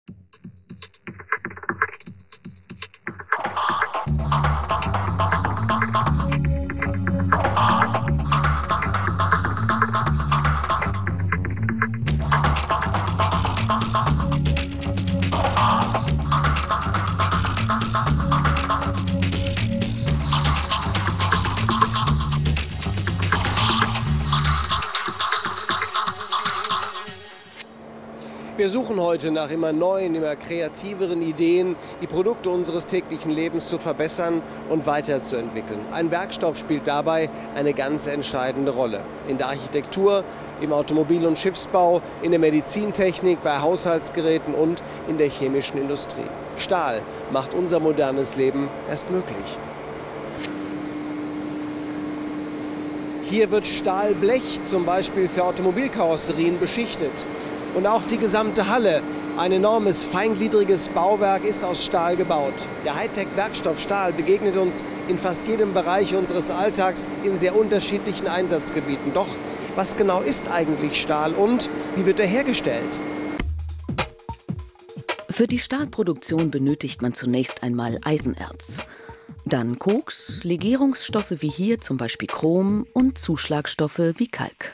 Wir suchen heute nach immer neuen, immer kreativeren Ideen, die Produkte unseres täglichen Lebens zu verbessern und weiterzuentwickeln. Ein Werkstoff spielt dabei eine ganz entscheidende Rolle. In der Architektur, im Automobil- und Schiffsbau, in der Medizintechnik, bei Haushaltsgeräten und in der chemischen Industrie. Stahl macht unser modernes Leben erst möglich. Hier wird Stahlblech zum Beispiel für Automobilkarosserien beschichtet. Und auch die gesamte Halle, ein enormes, feingliedriges Bauwerk, ist aus Stahl gebaut. Der Hightech-Werkstoff Stahl begegnet uns in fast jedem Bereich unseres Alltags in sehr unterschiedlichen Einsatzgebieten. Doch was genau ist eigentlich Stahl und wie wird er hergestellt? Für die Stahlproduktion benötigt man zunächst einmal Eisenerz. Dann Koks, Legierungsstoffe wie hier zum Beispiel Chrom und Zuschlagstoffe wie Kalk.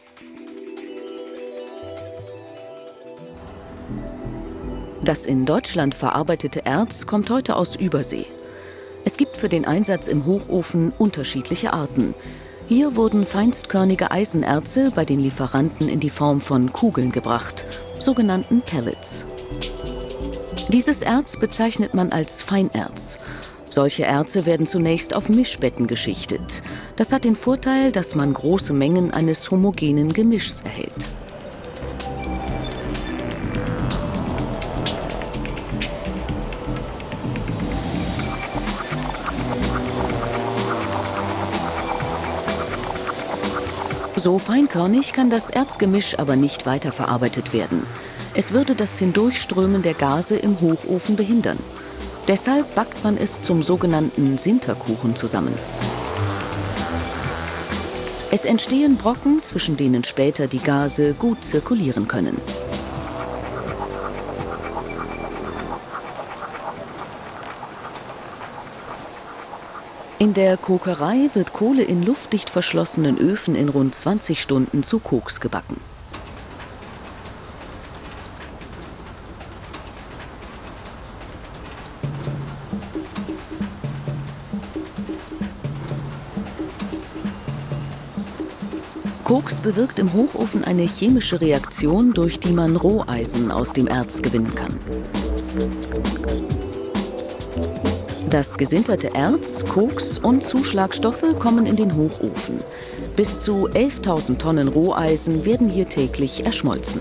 Das in Deutschland verarbeitete Erz kommt heute aus Übersee. Es gibt für den Einsatz im Hochofen unterschiedliche Arten. Hier wurden feinstkörnige Eisenerze bei den Lieferanten in die Form von Kugeln gebracht, sogenannten Pellets. Dieses Erz bezeichnet man als Feinerz. Solche Erze werden zunächst auf Mischbetten geschichtet. Das hat den Vorteil, dass man große Mengen eines homogenen Gemischs erhält. So feinkörnig kann das Erzgemisch aber nicht weiterverarbeitet werden. Es würde das Hindurchströmen der Gase im Hochofen behindern. Deshalb backt man es zum sogenannten Sinterkuchen zusammen. Es entstehen Brocken, zwischen denen später die Gase gut zirkulieren können. In der Kokerei wird Kohle in luftdicht verschlossenen Öfen in rund 20 Stunden zu Koks gebacken. Koks bewirkt im Hochofen eine chemische Reaktion, durch die man Roheisen aus dem Erz gewinnen kann. Das gesinterte Erz, Koks und Zuschlagstoffe kommen in den Hochofen. Bis zu 11.000 Tonnen Roheisen werden hier täglich erschmolzen.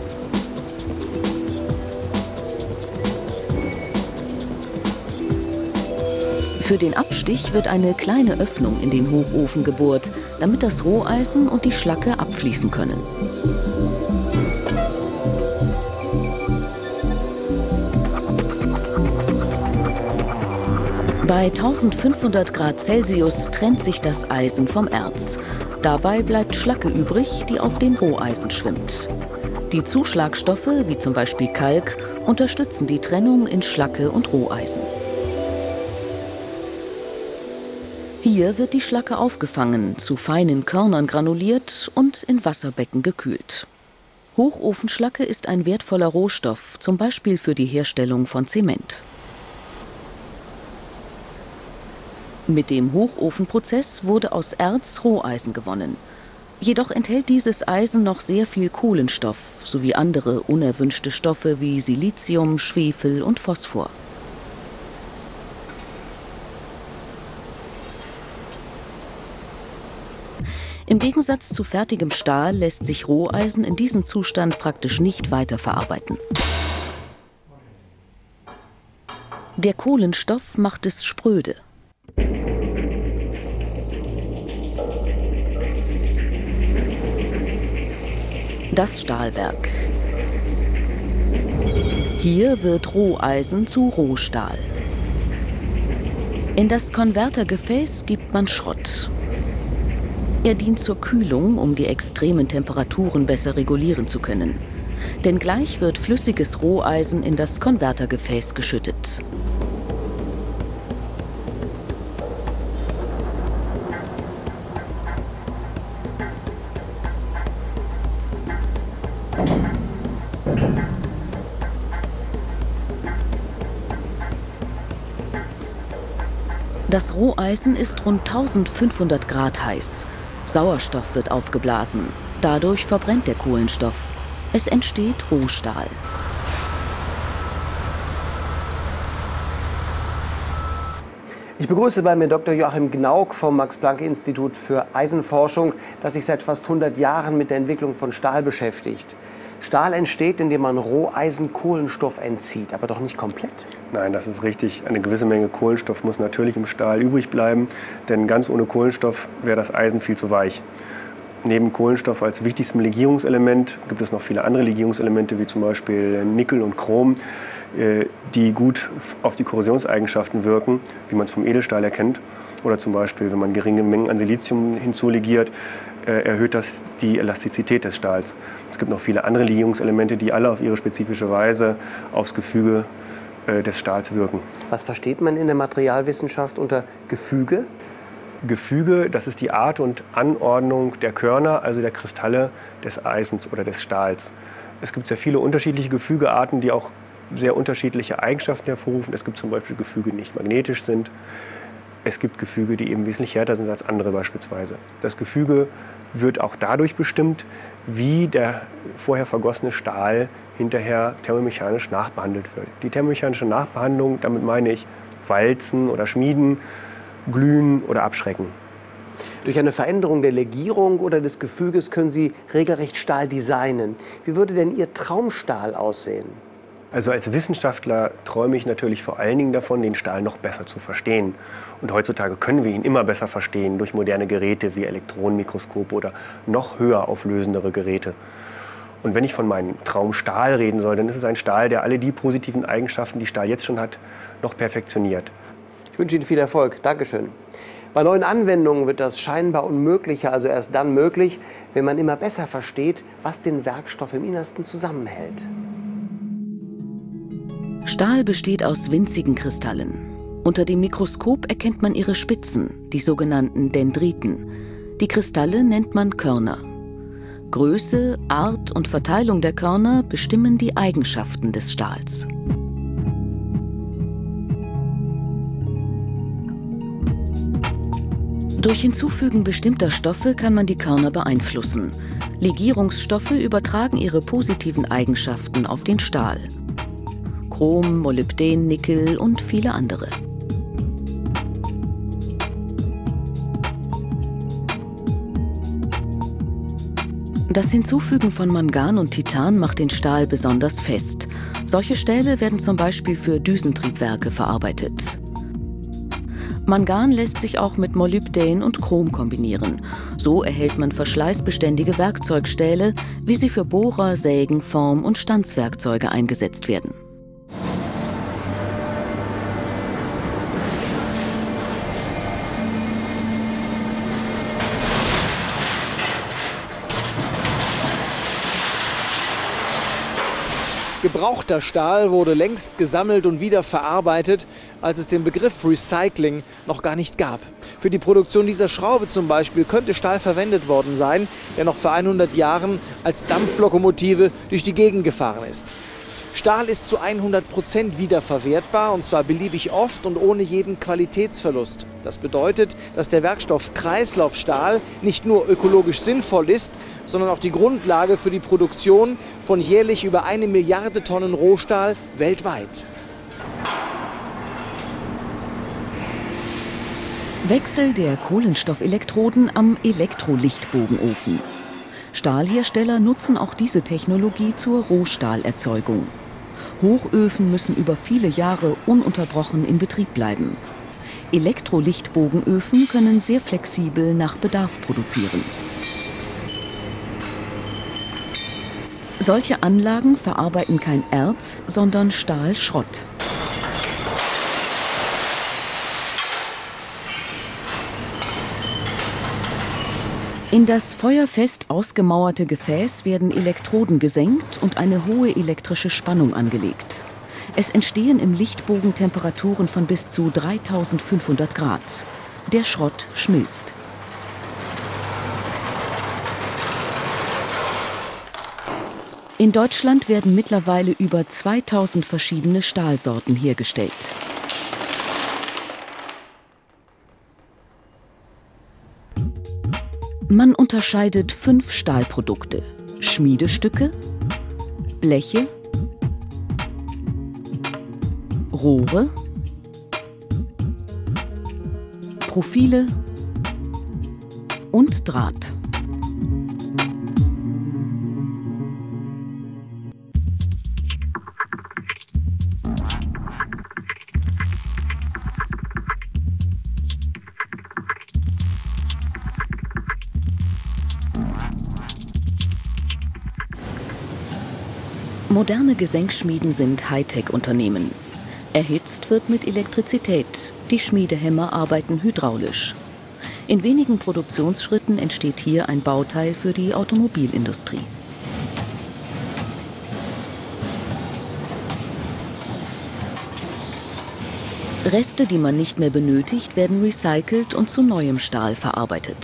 Für den Abstich wird eine kleine Öffnung in den Hochofen gebohrt, damit das Roheisen und die Schlacke abfließen können. Bei 1500 Grad Celsius trennt sich das Eisen vom Erz. Dabei bleibt Schlacke übrig, die auf den Roheisen schwimmt. Die Zuschlagstoffe, wie zum Beispiel Kalk, unterstützen die Trennung in Schlacke und Roheisen. Hier wird die Schlacke aufgefangen, zu feinen Körnern granuliert und in Wasserbecken gekühlt. Hochofenschlacke ist ein wertvoller Rohstoff, zum Beispiel für die Herstellung von Zement. Mit dem Hochofenprozess wurde aus Erz Roheisen gewonnen. Jedoch enthält dieses Eisen noch sehr viel Kohlenstoff sowie andere unerwünschte Stoffe wie Silizium, Schwefel und Phosphor. Im Gegensatz zu fertigem Stahl lässt sich Roheisen in diesem Zustand praktisch nicht weiterverarbeiten. Der Kohlenstoff macht es spröde. Das Stahlwerk. Hier wird Roheisen zu Rohstahl. In das Konvertergefäß gibt man Schrott. Er dient zur Kühlung, um die extremen Temperaturen besser regulieren zu können. Denn gleich wird flüssiges Roheisen in das Konvertergefäß geschüttet. Das Roheisen ist rund 1500 Grad heiß. Sauerstoff wird aufgeblasen. Dadurch verbrennt der Kohlenstoff. Es entsteht Rohstahl. Ich begrüße bei mir Dr. Joachim Gnauk vom Max-Planck-Institut für Eisenforschung, das sich seit fast 100 Jahren mit der Entwicklung von Stahl beschäftigt. Stahl entsteht, indem man Roheisen Kohlenstoff entzieht, aber doch nicht komplett. Nein, das ist richtig. Eine gewisse Menge Kohlenstoff muss natürlich im Stahl übrig bleiben, denn ganz ohne Kohlenstoff wäre das Eisen viel zu weich. Neben Kohlenstoff als wichtigstem Legierungselement gibt es noch viele andere Legierungselemente, wie zum Beispiel Nickel und Chrom, die gut auf die Korrosionseigenschaften wirken, wie man es vom Edelstahl erkennt. Oder zum Beispiel, wenn man geringe Mengen an Silizium hinzulegiert, erhöht das die Elastizität des Stahls. Es gibt noch viele andere Legierungselemente, die alle auf ihre spezifische Weise aufs Gefüge des Stahls wirken. Was versteht man in der Materialwissenschaft unter Gefüge? Gefüge, das ist die Art und Anordnung der Körner, also der Kristalle des Eisens oder des Stahls. Es gibt sehr viele unterschiedliche Gefügearten, die auch sehr unterschiedliche Eigenschaften hervorrufen. Es gibt zum Beispiel Gefüge, die nicht magnetisch sind. Es gibt Gefüge, die eben wesentlich härter sind als andere beispielsweise. Das Gefüge wird auch dadurch bestimmt, wie der vorher vergossene Stahl hinterher thermomechanisch nachbehandelt wird. Die thermomechanische Nachbehandlung, damit meine ich Walzen oder Schmieden, Glühen oder Abschrecken. Durch eine Veränderung der Legierung oder des Gefüges können Sie regelrecht Stahl designen. Wie würde denn Ihr Traumstahl aussehen? Also als Wissenschaftler träume ich natürlich vor allen Dingen davon, den Stahl noch besser zu verstehen. Und heutzutage können wir ihn immer besser verstehen durch moderne Geräte wie Elektronenmikroskope oder noch höher auflösendere Geräte. Und wenn ich von meinem Traumstahl reden soll, dann ist es ein Stahl, der alle die positiven Eigenschaften, die Stahl jetzt schon hat, noch perfektioniert. Ich wünsche Ihnen viel Erfolg. Dankeschön. Bei neuen Anwendungen wird das scheinbar Unmögliche also erst dann möglich, wenn man immer besser versteht, was den Werkstoff im Innersten zusammenhält. Stahl besteht aus winzigen Kristallen. Unter dem Mikroskop erkennt man ihre Spitzen, die sogenannten Dendriten. Die Kristalle nennt man Körner. Größe, Art und Verteilung der Körner bestimmen die Eigenschaften des Stahls. Durch Hinzufügen bestimmter Stoffe kann man die Körner beeinflussen. Legierungsstoffe übertragen ihre positiven Eigenschaften auf den Stahl. Chrom, Molybden, Nickel und viele andere. Das Hinzufügen von Mangan und Titan macht den Stahl besonders fest. Solche Stähle werden zum Beispiel für Düsentriebwerke verarbeitet. Mangan lässt sich auch mit Molybden und Chrom kombinieren. So erhält man verschleißbeständige Werkzeugstähle, wie sie für Bohrer, Sägen, Form- und Stanzwerkzeuge eingesetzt werden. Gebrauchter Stahl wurde längst gesammelt und wieder verarbeitet, als es den Begriff Recycling noch gar nicht gab. Für die Produktion dieser Schraube zum Beispiel könnte Stahl verwendet worden sein, der noch vor 100 Jahren als Dampflokomotive durch die Gegend gefahren ist. Stahl ist zu 100% wiederverwertbar, und zwar beliebig oft und ohne jeden Qualitätsverlust. Das bedeutet, dass der Werkstoff Kreislaufstahl nicht nur ökologisch sinnvoll ist, sondern auch die Grundlage für die Produktion von jährlich über 1 Milliarde Tonnen Rohstahl weltweit. Wechsel der Kohlenstoffelektroden am Elektrolichtbogenofen. Stahlhersteller nutzen auch diese Technologie zur Rohstahlerzeugung. Hochöfen müssen über viele Jahre ununterbrochen in Betrieb bleiben. Elektrolichtbogenöfen können sehr flexibel nach Bedarf produzieren. Solche Anlagen verarbeiten kein Erz, sondern Stahlschrott. In das feuerfest ausgemauerte Gefäß werden Elektroden gesenkt und eine hohe elektrische Spannung angelegt. Es entstehen im Lichtbogen Temperaturen von bis zu 3500 Grad. Der Schrott schmilzt. In Deutschland werden mittlerweile über 2000 verschiedene Stahlsorten hergestellt. Man unterscheidet 5 Stahlprodukte: Schmiedestücke, Bleche, Rohre, Profile und Draht. Moderne Gesenkschmieden sind Hightech-Unternehmen. Erhitzt wird mit Elektrizität. Die Schmiedehämmer arbeiten hydraulisch. In wenigen Produktionsschritten entsteht hier ein Bauteil für die Automobilindustrie. Reste, die man nicht mehr benötigt, werden recycelt und zu neuem Stahl verarbeitet.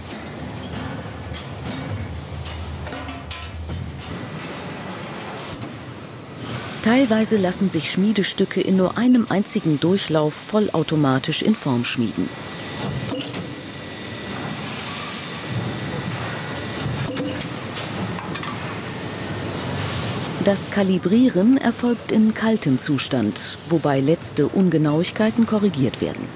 Teilweise lassen sich Schmiedestücke in nur einem einzigen Durchlauf vollautomatisch in Form schmieden. Das Kalibrieren erfolgt in kaltem Zustand, wobei letzte Ungenauigkeiten korrigiert werden.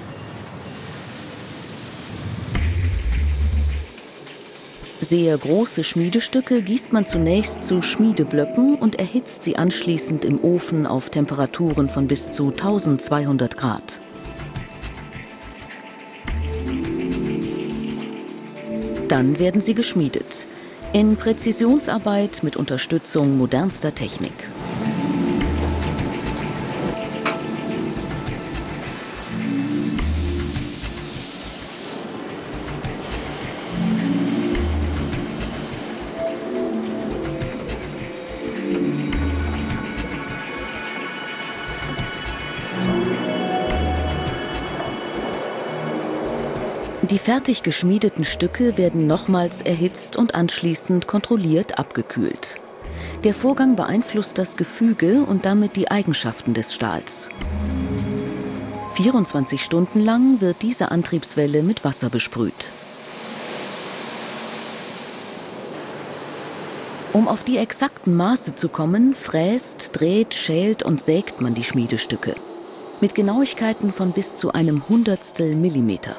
Sehr große Schmiedestücke gießt man zunächst zu Schmiedeblöcken und erhitzt sie anschließend im Ofen auf Temperaturen von bis zu 1200 Grad. Dann werden sie geschmiedet. In Präzisionsarbeit mit Unterstützung modernster Technik. Die fertig geschmiedeten Stücke werden nochmals erhitzt und anschließend kontrolliert abgekühlt. Der Vorgang beeinflusst das Gefüge und damit die Eigenschaften des Stahls. 24 Stunden lang wird diese Antriebswelle mit Wasser besprüht. Um auf die exakten Maße zu kommen, fräst, dreht, schält und sägt man die Schmiedestücke. Mit Genauigkeiten von bis zu einem Hundertstel Millimeter.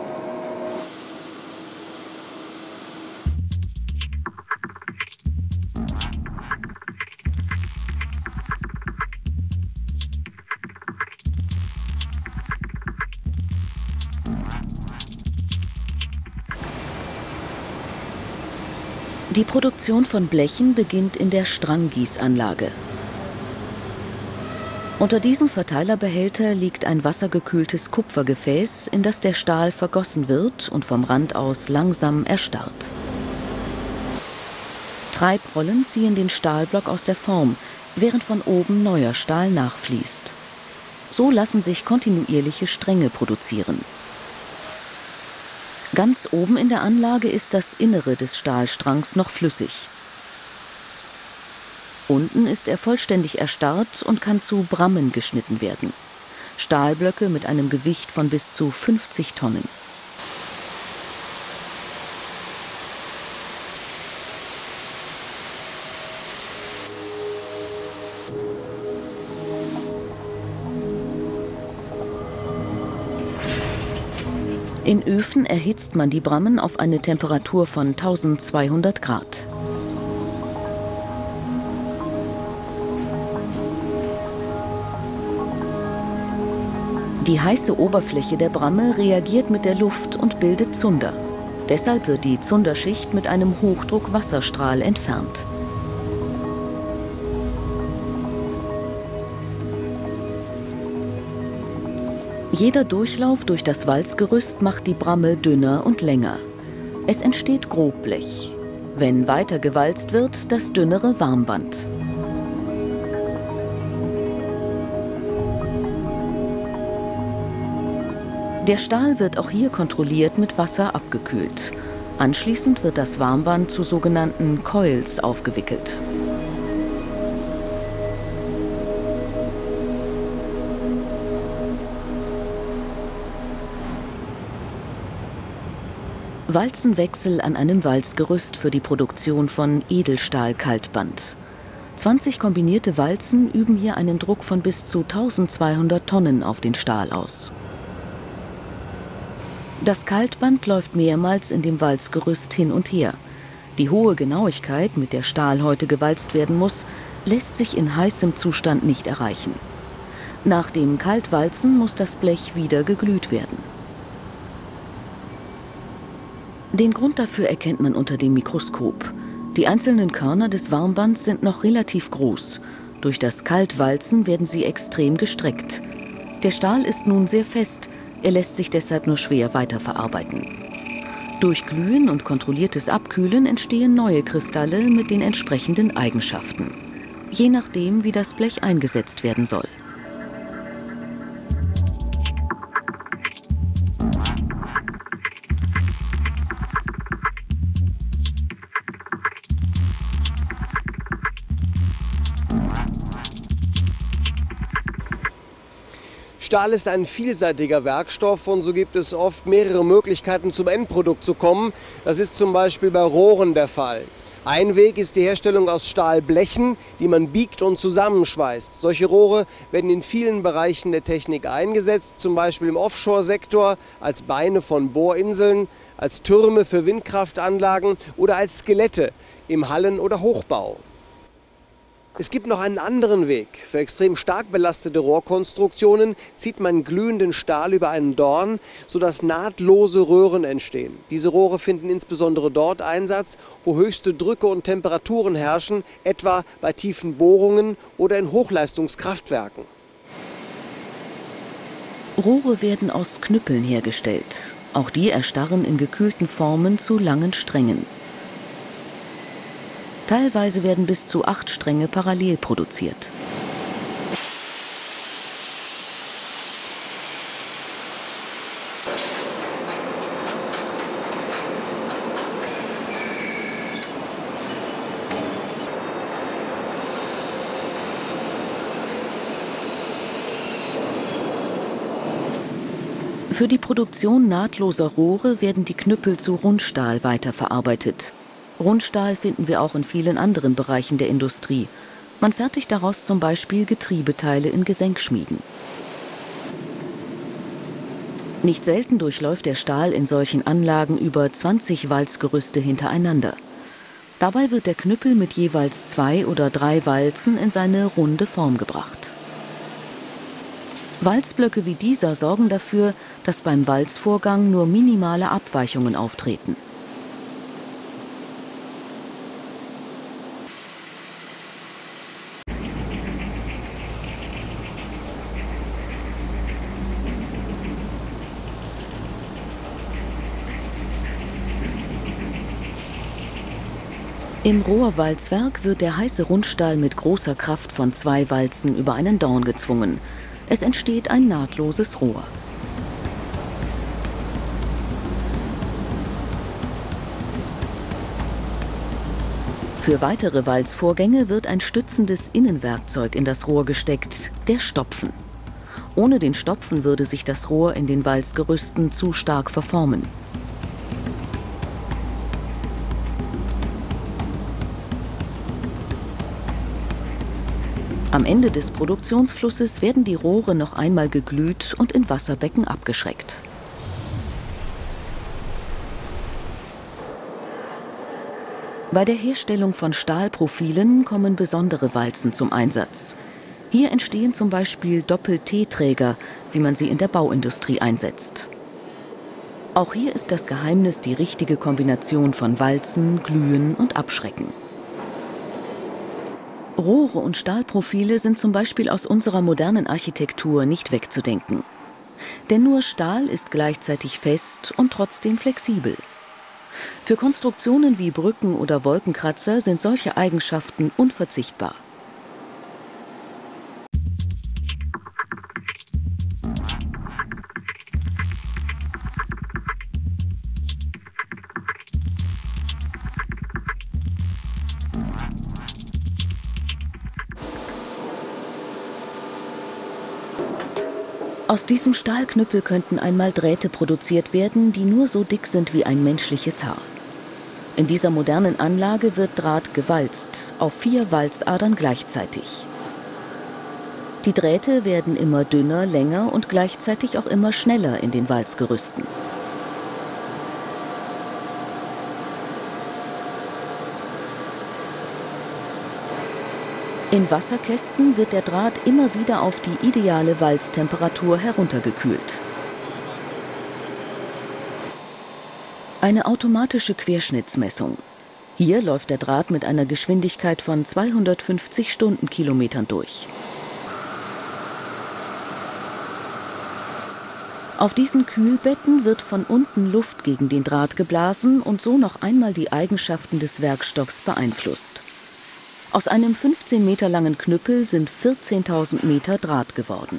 Die Produktion von Blechen beginnt in der Stranggießanlage. Unter diesem Verteilerbehälter liegt ein wassergekühltes Kupfergefäß, in das der Stahl vergossen wird und vom Rand aus langsam erstarrt. Treibrollen ziehen den Stahlblock aus der Form, während von oben neuer Stahl nachfließt. So lassen sich kontinuierliche Stränge produzieren. Ganz oben in der Anlage ist das Innere des Stahlstrangs noch flüssig. Unten ist er vollständig erstarrt und kann zu Brammen geschnitten werden. Stahlblöcke mit einem Gewicht von bis zu 50 Tonnen. In Öfen erhitzt man die Brammen auf eine Temperatur von 1200 Grad. Die heiße Oberfläche der Bramme reagiert mit der Luft und bildet Zunder. Deshalb wird die Zunderschicht mit einem Hochdruckwasserstrahl entfernt. Jeder Durchlauf durch das Walzgerüst macht die Bramme dünner und länger. Es entsteht Grobblech. Wenn weiter gewalzt wird, das dünnere Warmband. Der Stahl wird auch hier kontrolliert mit Wasser abgekühlt. Anschließend wird das Warmband zu sogenannten Coils aufgewickelt. Walzenwechsel an einem Walzgerüst für die Produktion von Edelstahl-Kaltband. 20 kombinierte Walzen üben hier einen Druck von bis zu 1200 Tonnen auf den Stahl aus. Das Kaltband läuft mehrmals in dem Walzgerüst hin und her. Die hohe Genauigkeit, mit der Stahl heute gewalzt werden muss, lässt sich in heißem Zustand nicht erreichen. Nach dem Kaltwalzen muss das Blech wieder geglüht werden. Den Grund dafür erkennt man unter dem Mikroskop. Die einzelnen Körner des Warmbands sind noch relativ groß. Durch das Kaltwalzen werden sie extrem gestreckt. Der Stahl ist nun sehr fest, er lässt sich deshalb nur schwer weiterverarbeiten. Durch Glühen und kontrolliertes Abkühlen entstehen neue Kristalle mit den entsprechenden Eigenschaften, je nachdem, wie das Blech eingesetzt werden soll. Stahl ist ein vielseitiger Werkstoff und so gibt es oft mehrere Möglichkeiten, zum Endprodukt zu kommen. Das ist zum Beispiel bei Rohren der Fall. Ein Weg ist die Herstellung aus Stahlblechen, die man biegt und zusammenschweißt. Solche Rohre werden in vielen Bereichen der Technik eingesetzt, zum Beispiel im Offshore-Sektor, als Beine von Bohrinseln, als Türme für Windkraftanlagen oder als Skelette im Hallen- oder Hochbau. Es gibt noch einen anderen Weg. Für extrem stark belastete Rohrkonstruktionen zieht man glühenden Stahl über einen Dorn, sodass nahtlose Röhren entstehen. Diese Rohre finden insbesondere dort Einsatz, wo höchste Drücke und Temperaturen herrschen, etwa bei tiefen Bohrungen oder in Hochleistungskraftwerken. Rohre werden aus Knüppeln hergestellt. Auch die erstarren in gekühlten Formen zu langen Strängen. Teilweise werden bis zu 8 Stränge parallel produziert. Für die Produktion nahtloser Rohre werden die Knüppel zu Rundstahl weiterverarbeitet. Rundstahl finden wir auch in vielen anderen Bereichen der Industrie. Man fertigt daraus zum Beispiel Getriebeteile in Gesenkschmieden. Nicht selten durchläuft der Stahl in solchen Anlagen über 20 Walzgerüste hintereinander. Dabei wird der Knüppel mit jeweils 2 oder 3 Walzen in seine runde Form gebracht. Walzblöcke wie dieser sorgen dafür, dass beim Walzvorgang nur minimale Abweichungen auftreten. Im Rohrwalzwerk wird der heiße Rundstahl mit großer Kraft von 2 Walzen über einen Dorn gezwungen. Es entsteht ein nahtloses Rohr. Für weitere Walzvorgänge wird ein stützendes Innenwerkzeug in das Rohr gesteckt, der Stopfen. Ohne den Stopfen würde sich das Rohr in den Walzgerüsten zu stark verformen. Am Ende des Produktionsflusses werden die Rohre noch einmal geglüht und in Wasserbecken abgeschreckt. Bei der Herstellung von Stahlprofilen kommen besondere Walzen zum Einsatz. Hier entstehen zum Beispiel Doppel-T-Träger, wie man sie in der Bauindustrie einsetzt. Auch hier ist das Geheimnis die richtige Kombination von Walzen, Glühen und Abschrecken. Rohre und Stahlprofile sind zum Beispiel aus unserer modernen Architektur nicht wegzudenken. Denn nur Stahl ist gleichzeitig fest und trotzdem flexibel. Für Konstruktionen wie Brücken oder Wolkenkratzer sind solche Eigenschaften unverzichtbar. Aus diesem Stahlknüppel könnten einmal Drähte produziert werden, die nur so dick sind wie ein menschliches Haar. In dieser modernen Anlage wird Draht gewalzt, auf 4 Walzadern gleichzeitig. Die Drähte werden immer dünner, länger und gleichzeitig auch immer schneller in den Walzgerüsten. In Wasserkästen wird der Draht immer wieder auf die ideale Walztemperatur heruntergekühlt. Eine automatische Querschnittsmessung. Hier läuft der Draht mit einer Geschwindigkeit von 250 Stundenkilometern durch. Auf diesen Kühlbetten wird von unten Luft gegen den Draht geblasen und so noch einmal die Eigenschaften des Werkstoffs beeinflusst. Aus einem 15 Meter langen Knüppel sind 14.000 Meter Draht geworden.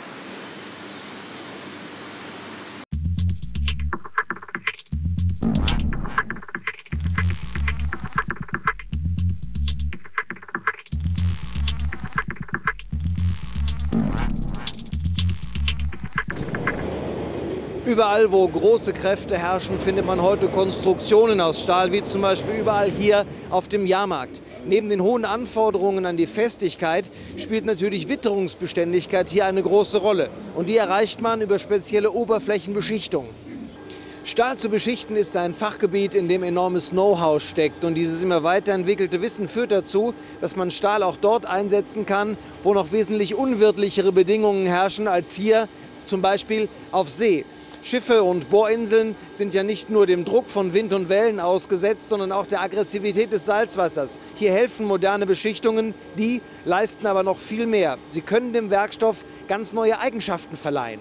Überall, wo große Kräfte herrschen, findet man heute Konstruktionen aus Stahl, wie zum Beispiel überall hier auf dem Jahrmarkt. Neben den hohen Anforderungen an die Festigkeit spielt natürlich Witterungsbeständigkeit hier eine große Rolle. Und die erreicht man über spezielle Oberflächenbeschichtung. Stahl zu beschichten ist ein Fachgebiet, in dem enormes Know-how steckt. Und dieses immer weiterentwickelte Wissen führt dazu, dass man Stahl auch dort einsetzen kann, wo noch wesentlich unwirtlichere Bedingungen herrschen als hier, zum Beispiel auf See. Schiffe und Bohrinseln sind ja nicht nur dem Druck von Wind und Wellen ausgesetzt, sondern auch der Aggressivität des Salzwassers. Hier helfen moderne Beschichtungen, die leisten aber noch viel mehr. Sie können dem Werkstoff ganz neue Eigenschaften verleihen.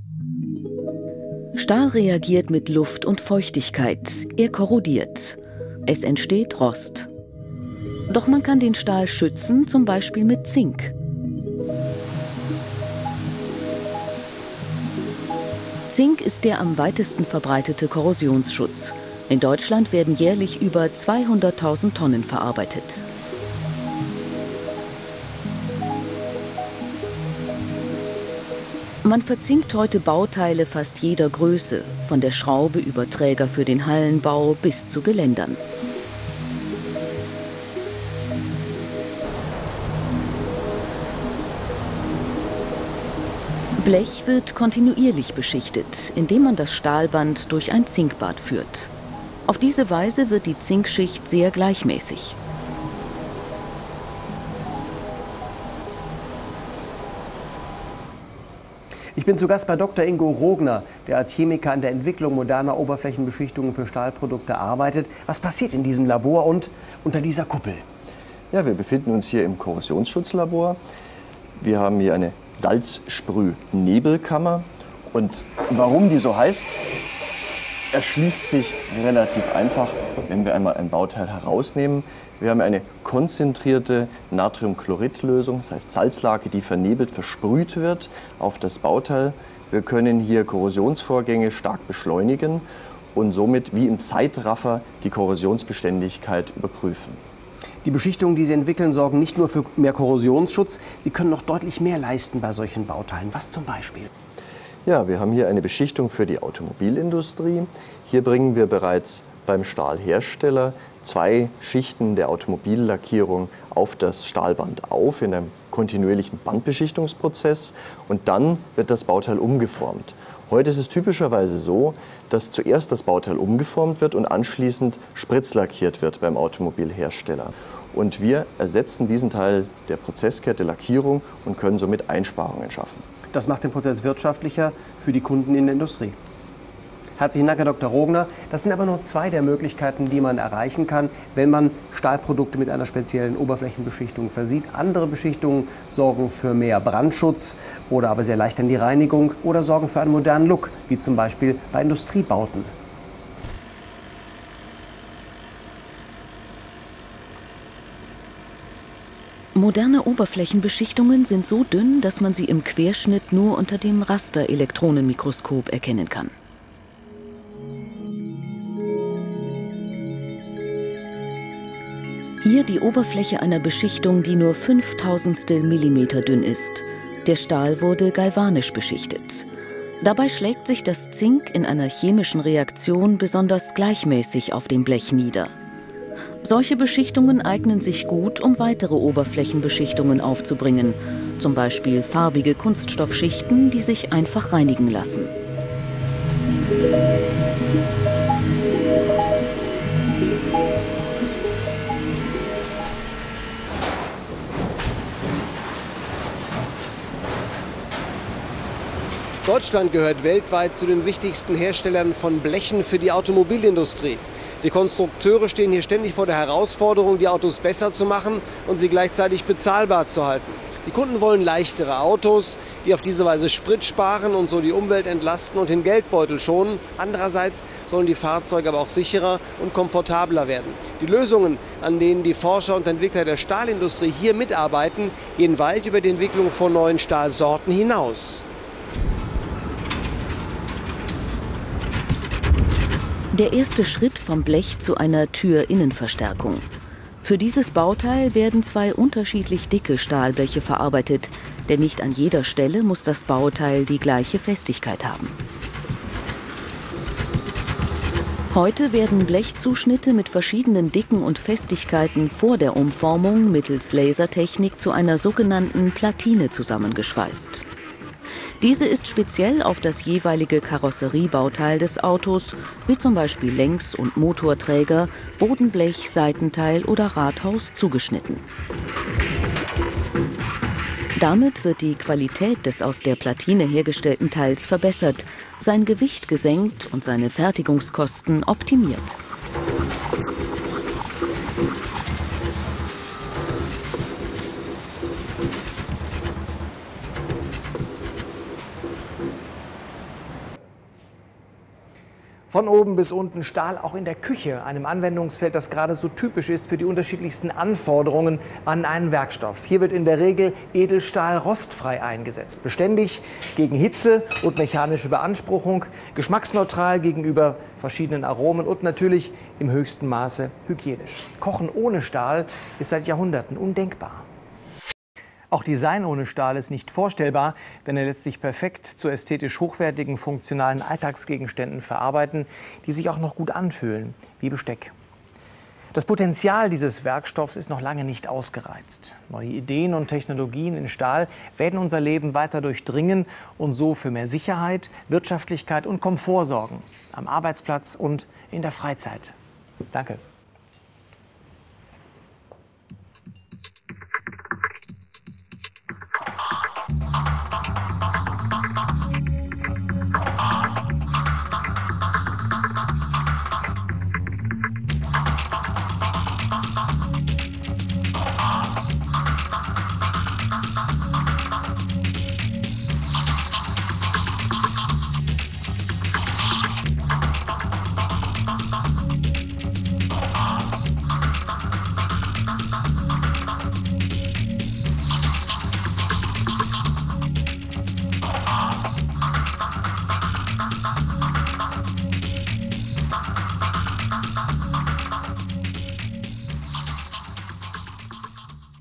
Stahl reagiert mit Luft und Feuchtigkeit. Er korrodiert. Es entsteht Rost. Doch man kann den Stahl schützen, zum Beispiel mit Zink. Zink ist der am weitesten verbreitete Korrosionsschutz. In Deutschland werden jährlich über 200.000 Tonnen verarbeitet. Man verzinkt heute Bauteile fast jeder Größe, von der Schraube über Träger für den Hallenbau bis zu Geländern. Blech wird kontinuierlich beschichtet, indem man das Stahlband durch ein Zinkbad führt. Auf diese Weise wird die Zinkschicht sehr gleichmäßig. Ich bin zu Gast bei Dr. Ingo Rogner, der als Chemiker an der Entwicklung moderner Oberflächenbeschichtungen für Stahlprodukte arbeitet. Was passiert in diesem Labor und unter dieser Kuppel? Ja, wir befinden uns hier im Korrosionsschutzlabor. Wir haben hier eine Salzsprühnebelkammer. Und warum die so heißt, erschließt sich relativ einfach, wenn wir einmal ein Bauteil herausnehmen. Wir haben eine konzentrierte Natriumchloridlösung, das heißt Salzlake, die vernebelt versprüht wird auf das Bauteil. Wir können hier Korrosionsvorgänge stark beschleunigen und somit wie im Zeitraffer die Korrosionsbeständigkeit überprüfen. Die Beschichtungen, die Sie entwickeln, sorgen nicht nur für mehr Korrosionsschutz, sie können noch deutlich mehr leisten bei solchen Bauteilen. Was zum Beispiel? Ja, wir haben hier eine Beschichtung für die Automobilindustrie. Hier bringen wir bereits beim Stahlhersteller 2 Schichten der Automobillackierung auf das Stahlband auf in einem kontinuierlichen Bandbeschichtungsprozess und dann wird das Bauteil umgeformt. Heute ist es typischerweise so, dass zuerst das Bauteil umgeformt wird und anschließend spritzlackiert wird beim Automobilhersteller. Und wir ersetzen diesen Teil der Prozesskette Lackierung und können somit Einsparungen schaffen. Das macht den Prozess wirtschaftlicher für die Kunden in der Industrie. Herzlichen Dank, Herr Dr. Rogner. Das sind aber nur 2 der Möglichkeiten, die man erreichen kann, wenn man Stahlprodukte mit einer speziellen Oberflächenbeschichtung versieht. Andere Beschichtungen sorgen für mehr Brandschutz oder aber sehr leicht an die Reinigung oder sorgen für einen modernen Look, wie zum Beispiel bei Industriebauten. Moderne Oberflächenbeschichtungen sind so dünn, dass man sie im Querschnitt nur unter dem Rasterelektronenmikroskop erkennen kann. Hier die Oberfläche einer Beschichtung, die nur 0,005 Millimeter dünn ist. Der Stahl wurde galvanisch beschichtet. Dabei schlägt sich das Zink in einer chemischen Reaktion besonders gleichmäßig auf dem Blech nieder. Solche Beschichtungen eignen sich gut, um weitere Oberflächenbeschichtungen aufzubringen, zum Beispiel farbige Kunststoffschichten, die sich einfach reinigen lassen. Deutschland gehört weltweit zu den wichtigsten Herstellern von Blechen für die Automobilindustrie. Die Konstrukteure stehen hier ständig vor der Herausforderung, die Autos besser zu machen und sie gleichzeitig bezahlbar zu halten. Die Kunden wollen leichtere Autos, die auf diese Weise Sprit sparen und so die Umwelt entlasten und den Geldbeutel schonen. Andererseits sollen die Fahrzeuge aber auch sicherer und komfortabler werden. Die Lösungen, an denen die Forscher und Entwickler der Stahlindustrie hier mitarbeiten, gehen weit über die Entwicklung von neuen Stahlsorten hinaus. Der erste Schritt vom Blech zu einer Türinnenverstärkung. Für dieses Bauteil werden zwei unterschiedlich dicke Stahlbleche verarbeitet, denn nicht an jeder Stelle muss das Bauteil die gleiche Festigkeit haben. Heute werden Blechzuschnitte mit verschiedenen Dicken und Festigkeiten vor der Umformung mittels Lasertechnik zu einer sogenannten Platine zusammengeschweißt. Diese ist speziell auf das jeweilige Karosseriebauteil des Autos, wie zum Beispiel Längs- und Motorträger, Bodenblech, Seitenteil oder Rathaus, zugeschnitten. Damit wird die Qualität des aus der Platine hergestellten Teils verbessert, sein Gewicht gesenkt und seine Fertigungskosten optimiert. Von oben bis unten Stahl, auch in der Küche, einem Anwendungsfeld, das gerade so typisch ist für die unterschiedlichsten Anforderungen an einen Werkstoff. Hier wird in der Regel Edelstahl rostfrei eingesetzt, beständig gegen Hitze und mechanische Beanspruchung, geschmacksneutral gegenüber verschiedenen Aromen und natürlich im höchsten Maße hygienisch. Kochen ohne Stahl ist seit Jahrhunderten undenkbar. Auch Design ohne Stahl ist nicht vorstellbar, denn er lässt sich perfekt zu ästhetisch hochwertigen, funktionalen Alltagsgegenständen verarbeiten, die sich auch noch gut anfühlen, wie Besteck. Das Potenzial dieses Werkstoffs ist noch lange nicht ausgereizt. Neue Ideen und Technologien in Stahl werden unser Leben weiter durchdringen und so für mehr Sicherheit, Wirtschaftlichkeit und Komfort sorgen, am Arbeitsplatz und in der Freizeit. Danke.